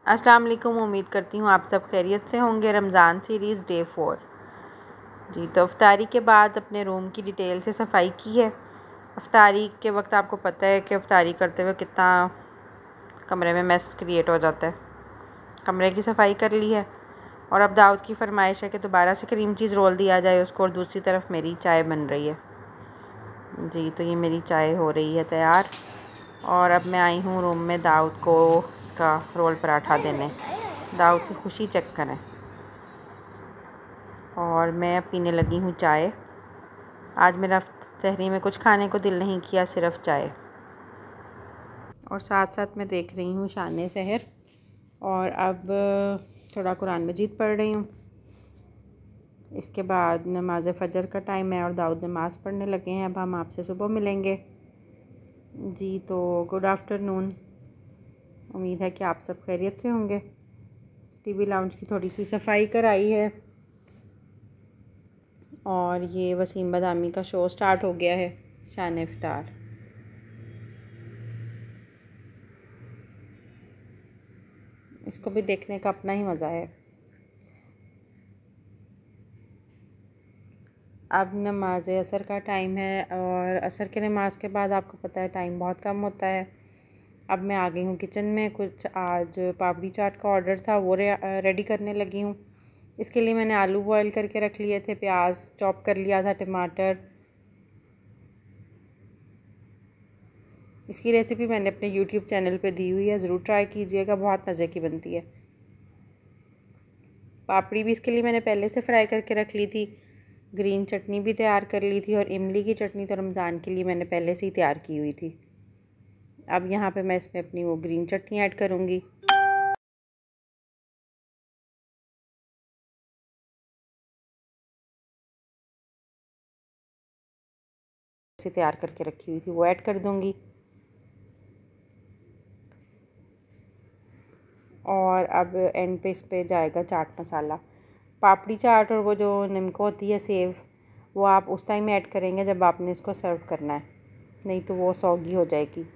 अस्सलाम वालेकुम। उम्मीद करती हूँ आप सब खैरियत से होंगे। रमज़ान सीरीज़ डे 4 जी। तो अफ्तारी के बाद अपने रूम की डिटेल से सफाई की है। अफ्तारी के वक्त आपको पता है कि अफ्तारी करते हुए कितना कमरे में मैस क्रिएट हो जाता है। कमरे की सफाई कर ली है और अब दाऊद की फरमाइश है कि दोबारा से क्रीम चीज़ रोल दिया जाए उसको, और दूसरी तरफ मेरी चाय बन रही है जी। तो ये मेरी चाय हो रही है तैयार और अब मैं आई हूँ रूम में दाऊद को इसका रोल पराठा देने। दाऊद की खुशी चेक करें। और मैं पीने लगी हूँ चाय। आज मेरा सहरी में कुछ खाने को दिल नहीं किया, सिर्फ चाय। और साथ साथ मैं देख रही हूँ शान सहर। और अब थोड़ा कुरान मजीद पढ़ रही हूँ। इसके बाद नमाज फ़जर का टाइम है और दाऊद नमाज़ पढ़ने लगे हैं। अब हम आपसे सुबह मिलेंगे जी। तो गुड आफ्टरनून। उम्मीद है कि आप सब खैरियत से होंगे। टीवी लाउंज की थोड़ी सी सफाई कराई है और ये वसीम बदामी का शो स्टार्ट हो गया है, शान इफ्तार। इसको भी देखने का अपना ही मज़ा है। अब नमाज असर का टाइम है और असर के नमाज के बाद आपको पता है टाइम बहुत कम होता है। अब मैं आ गई हूँ किचन में। कुछ आज पापड़ी चाट का ऑर्डर था, वो रेडी करने लगी हूँ। इसके लिए मैंने आलू बॉयल करके रख लिए थे, प्याज चॉप कर लिया था, टमाटर। इसकी रेसिपी मैंने अपने YouTube चैनल पे दी हुई है, ज़रूर ट्राई कीजिएगा, बहुत मज़े की बनती है। पापड़ी भी इसके लिए मैंने पहले से फ्राई करके रख ली थी। ग्रीन चटनी भी तैयार कर ली थी और इमली की चटनी तो रमज़ान के लिए मैंने पहले से ही तैयार की हुई थी। अब यहाँ पे मैं इसमें अपनी वो ग्रीन चटनी ऐड करूँगी। से तैयार करके रखी हुई थी वो ऐड कर दूँगी। और अब एंड पे इस पे जाएगा चाट मसाला। पापड़ी चाट और वो जो निम्को होती है सेव, वो आप उस टाइम ऐड करेंगे जब आपने इसको सर्व करना है, नहीं तो वो सौगी हो जाएगी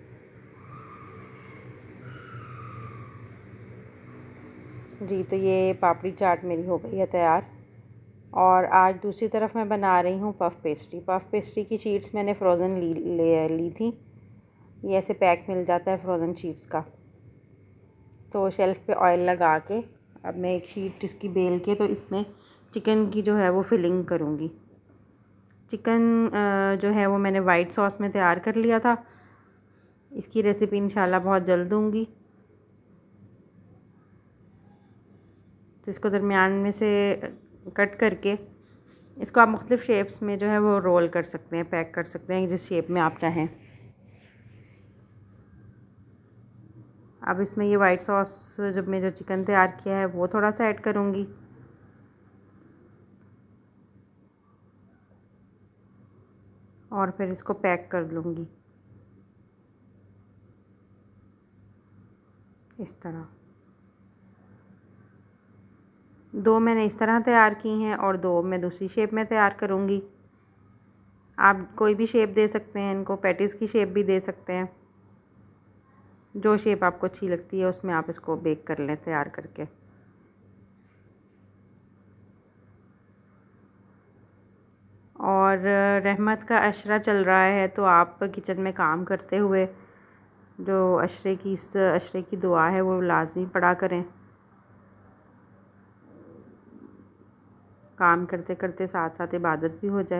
जी। तो ये पापड़ी चाट मेरी हो गई है तैयार। और आज दूसरी तरफ मैं बना रही हूँ पफ़ पेस्ट्री। पफ़ पेस्ट्री की शीट्स मैंने फ़्रोज़न ली थी। ये ऐसे पैक मिल जाता है फ़्रोज़न शीट्स का। तो शेल्फ़ पे ऑयल लगा के अब मैं एक शीट इसकी बेल के तो इसमें चिकन की जो है वो फिलिंग करूँगी। चिकन जो है वो मैंने वाइट सॉस में तैयार कर लिया था। इसकी रेसिपी इंशाल्लाह बहुत जल्द दूँगी। तो इसको दरमियान में से कट करके इसको आप मुख्तलिफ़ शेप्स में जो है वो रोल कर सकते हैं, पैक कर सकते हैं जिस शेप में आप चाहें। अब इसमें ये वाइट सॉस जब मैं जो चिकन तैयार किया है वो थोड़ा सा ऐड करूँगी। और फिर इसको पैक कर लूँगी इस तरह। दो मैंने इस तरह तैयार की हैं और दो मैं दूसरी शेप में तैयार करूँगी। आप कोई भी शेप दे सकते हैं इनको, पैटीज़ की शेप भी दे सकते हैं। जो शेप आपको अच्छी लगती है उसमें आप इसको बेक कर लें तैयार करके। और रहमत का अशरा चल रहा है तो आप किचन में काम करते हुए जो अशरे की दुआ है वो लाजमी पढ़ा करें। काम करते करते साथ साथ इबादत भी हो जाए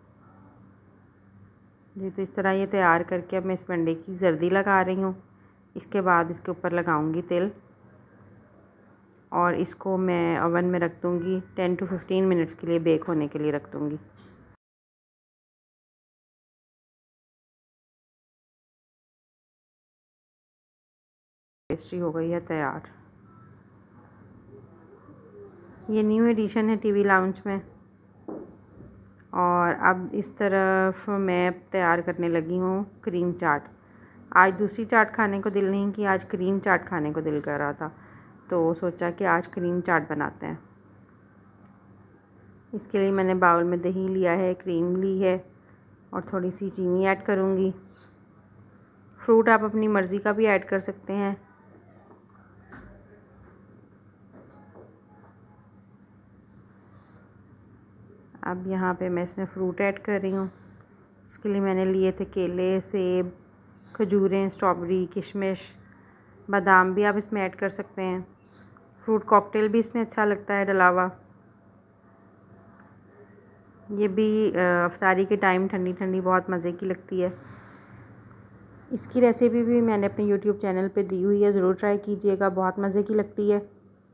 जी। तो इस तरह ये तैयार करके अब मैं इस अंडे की जर्दी लगा रही हूँ। इसके बाद इसके ऊपर लगाऊंगी तेल और इसको मैं ओवन में रख दूँगी। 10 to 15 मिनट्स के लिए बेक होने के लिए रख दूँगी। पेस्ट्री हो गई है तैयार। ये न्यू एडिशन है टीवी लाउंज में। और अब इस तरफ मैं तैयार करने लगी हूँ क्रीम चाट। आज दूसरी चाट खाने को दिल नहीं किया, आज क्रीम चाट खाने को दिल कर रहा था तो सोचा कि आज क्रीम चाट बनाते हैं। इसके लिए मैंने बाउल में दही लिया है, क्रीम ली है और थोड़ी सी चीनी ऐड करूँगी। फ्रूट आप अपनी मर्ज़ी का भी ऐड कर सकते हैं। अब यहाँ पे मैं इसमें फ़्रूट ऐड कर रही हूँ। इसके लिए मैंने लिए थे केले, सेब, खजूरें, स्ट्रॉबेरी, किशमिश, बादाम भी आप इसमें ऐड कर सकते हैं। फ्रूट कॉकटेल भी इसमें अच्छा लगता है डला हुआ। ये भी अफ्तारी के टाइम ठंडी ठंडी बहुत मज़े की लगती है। इसकी रेसिपी भी मैंने अपने यूट्यूब चैनल पे दी हुई है, ज़रूर ट्राई कीजिएगा, बहुत मज़े की लगती है।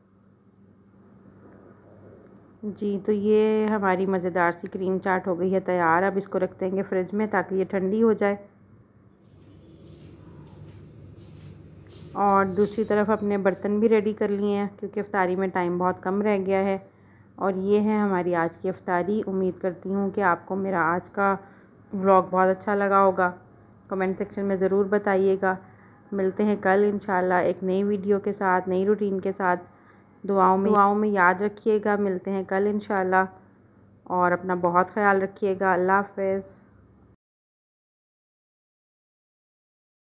जी, तो ये हमारी मज़ेदार सी क्रीम चाट हो गई है तैयार। अब इसको रख देंगे फ्रिज में ताकि ये ठंडी हो जाए। और दूसरी तरफ अपने बर्तन भी रेडी कर लिए हैं क्योंकि इफ्तारी में टाइम बहुत कम रह गया है। और ये है हमारी आज की इफ्तारी। उम्मीद करती हूँ कि आपको मेरा आज का व्लॉग बहुत अच्छा लगा होगा। कमेंट सेक्शन में ज़रूर बताइएगा। मिलते हैं कल इंशाल्लाह एक नई वीडियो के साथ, नई रूटीन के साथ। दुआओं में याद रखिएगा। मिलते हैं कल इंशाल्लाह और अपना बहुत ख्याल रखिएगा। अल्लाह हाफ़िज़।